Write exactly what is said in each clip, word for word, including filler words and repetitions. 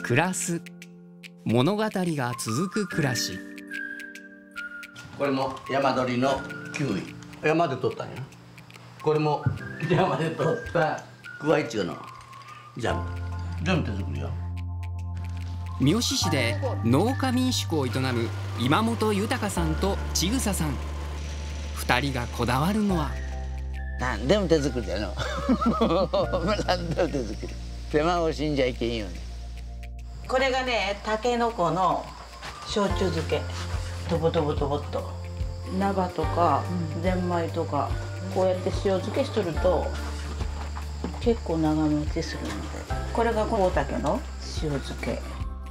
暮らす物語が続く暮らし。 これも山鳥のキウイ、山で取ったんや。これも山で取ったクワイチゴのジャム、全部手作りよ。 三好市で農家民宿を営む今本豊さんと千草さん。二人がこだわるのは何でも手作りだよ何でも手作り。手間を死んじゃいけんよね。 これがね、たけのこの焼酎漬け。とぼとぼとぼっと菜葉とかゼンマイとか、こうやって塩漬けしとると結構長持ちするので、これがこうたけの塩漬け。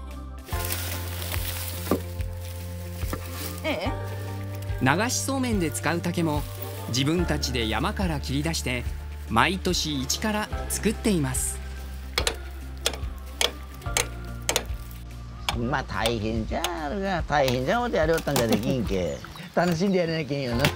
ええ、 流しそうめんで使う竹も自分たちで山から切り出して毎年一から作っています。 まあ大変じゃあるが、大変じゃおうてやりおったんじゃできんけ楽しんでやらなきゃいけんよな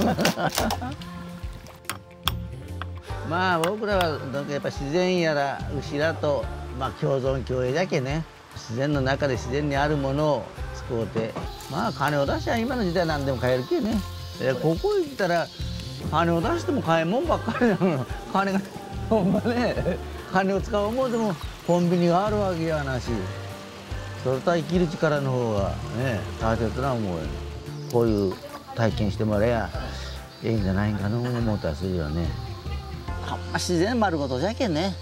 まあ僕らはやっぱ自然やら牛らと、まあ、共存共栄だけね。自然の中で自然にあるものを使うて、まあ金を出しゃ今の時代何でも買えるけね。ここ行ったら金を出しても買えんもんばっかりなの。金がほんまね、金を使おう思うてもコンビニがあるわけやなし、それと生きる力の方がね大切な思うよ。こういう体験してもらえやいいんじゃないかな思ったりするよね。ほんま自然丸ごとじゃけんね。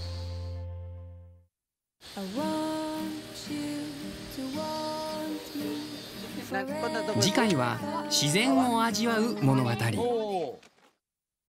次回は自然を味わう物語。